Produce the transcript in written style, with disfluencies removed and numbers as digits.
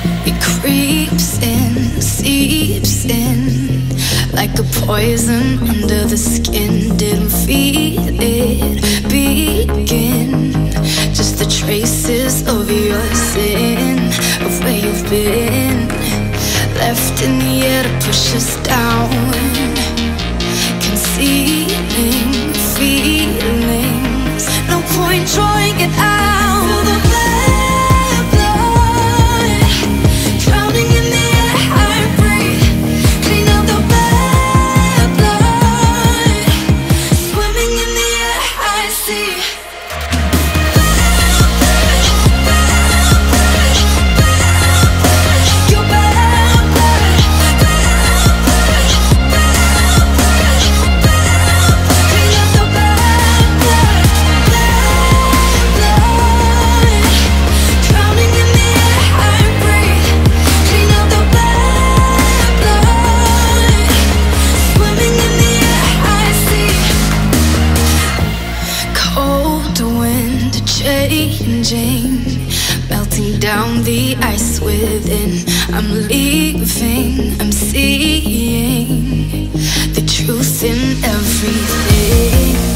It creeps in, seeps in, like a poison under the skin. Didn't feel it begin. Just the traces of your sin, of where you've been. Left in the air to push us down, concealing feelings. No point drawing it out. Feel the bad blood drowning in the air I breathe. Clean out the bad blood swimming in the air I see. Changing, melting down the ice within. I'm leaving, I'm seeing the truth in everything.